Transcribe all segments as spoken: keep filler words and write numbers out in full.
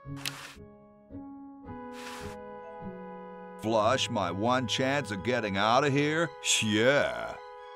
Flush, my one chance of getting out of here? Yeah.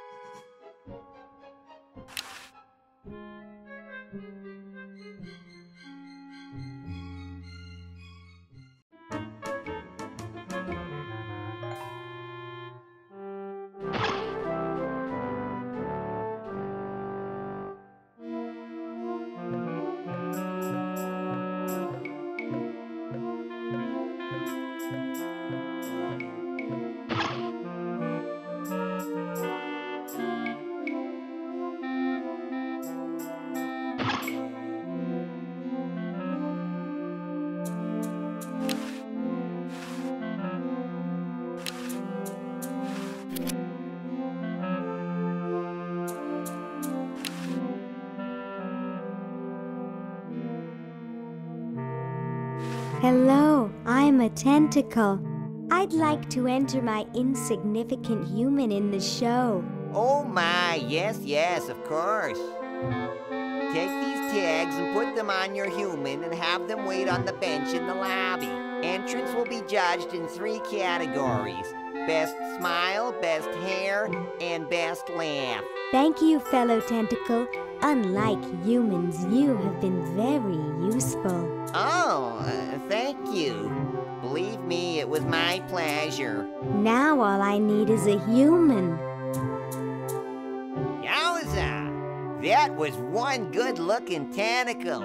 Hello, I'm a tentacle. I'd like to enter my insignificant human in the show. Oh my, yes, yes, of course. Take these tags and put them on your human and have them wait on the bench in the lobby. Entrance will be judged in three categories: best smile, best hair, and best laugh. Thank you, fellow tentacle. Unlike humans, you have been very useful. Oh, uh, thank you. Believe me, it was my pleasure. Now all I need is a human. Yowza! That was one good-looking tentacle.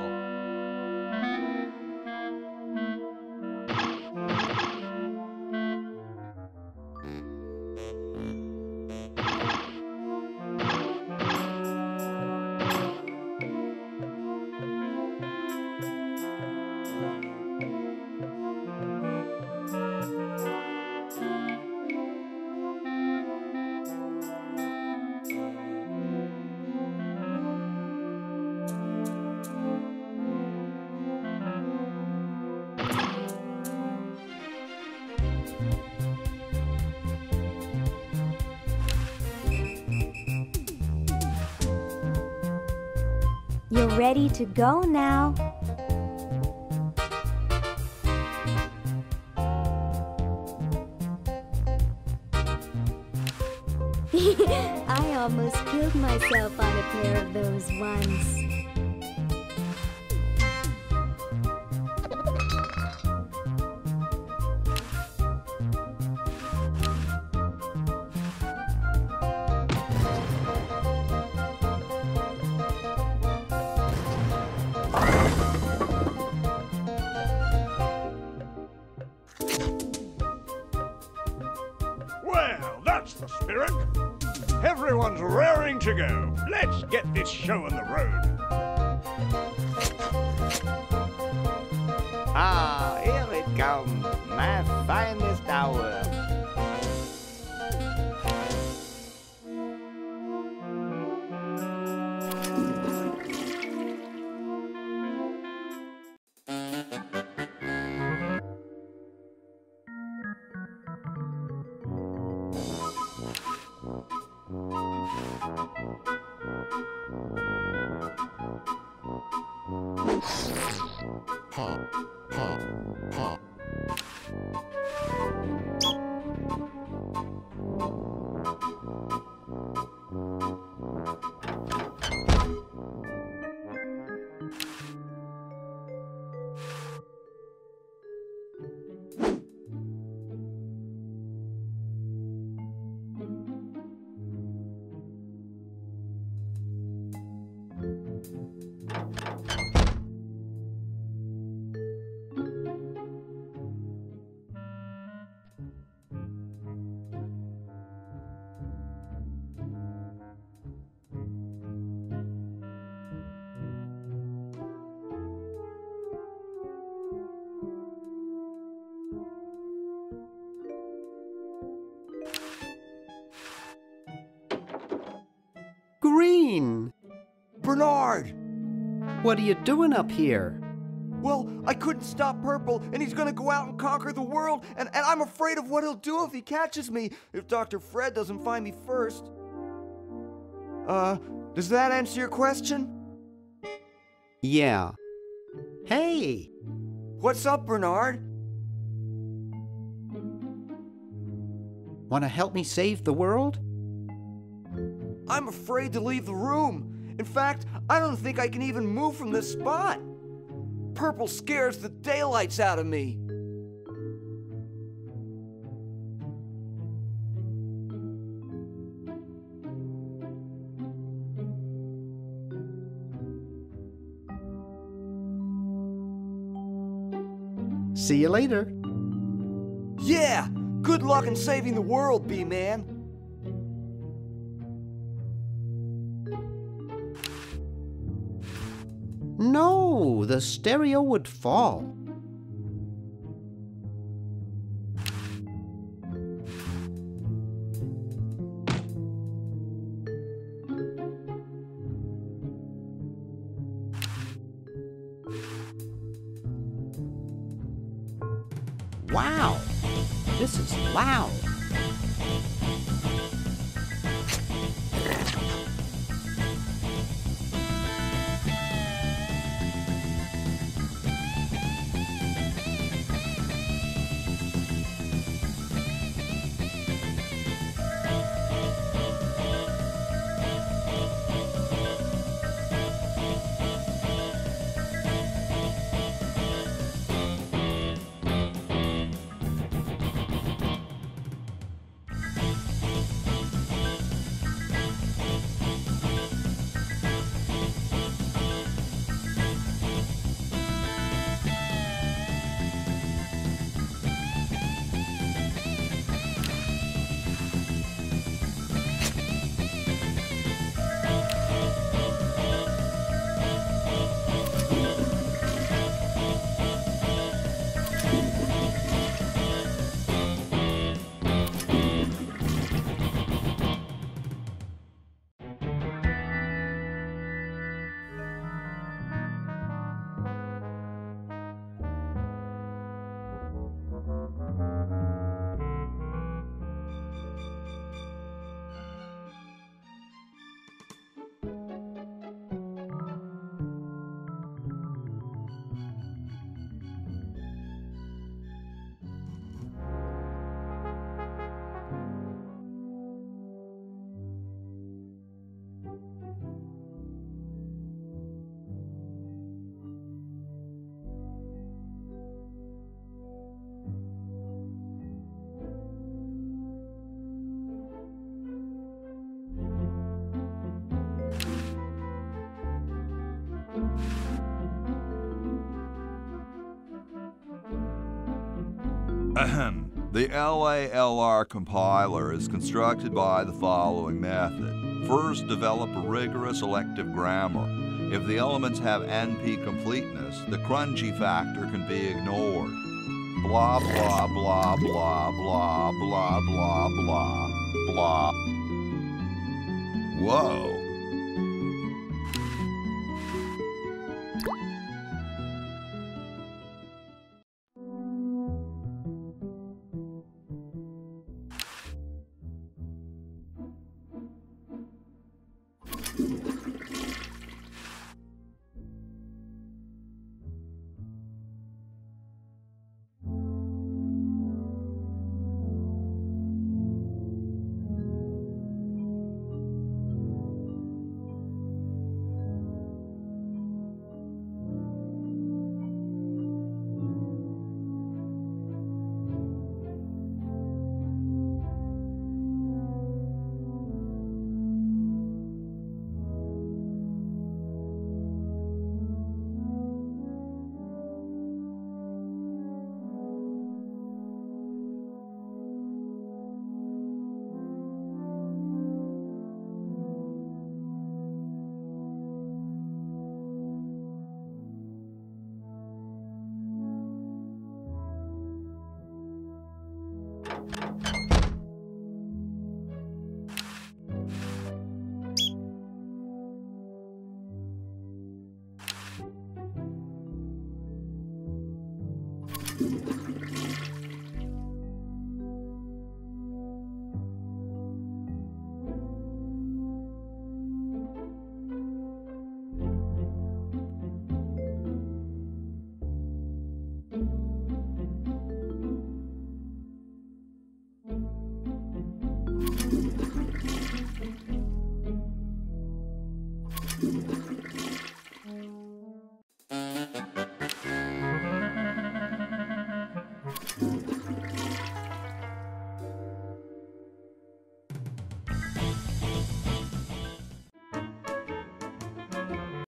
You're ready to go now. I almost killed myself on a pair of those once. Well, that's the spirit. Everyone's raring to go. Let's get this show on the road. Ah, here it comes, my finest hour. Green! Bernard! What are you doing up here? Well, I couldn't stop Purple, and he's gonna go out and conquer the world, and, and I'm afraid of what he'll do if he catches me, if Doctor Fred doesn't find me first. Uh, does that answer your question? Yeah. Hey! What's up, Bernard? Want to help me save the world? I'm afraid to leave the room. In fact, I don't think I can even move from this spot. Purple scares the daylights out of me. See you later. Yeah! Good luck in saving the world, B-Man. No, the stereo would fall. Wow, this is loud. Ahem. The L A L R compiler is constructed by the following method. First, develop a rigorous elective grammar. If the elements have N P completeness, the crunchy factor can be ignored. Blah, blah, blah, blah, blah, blah, blah, blah, blah. Whoa.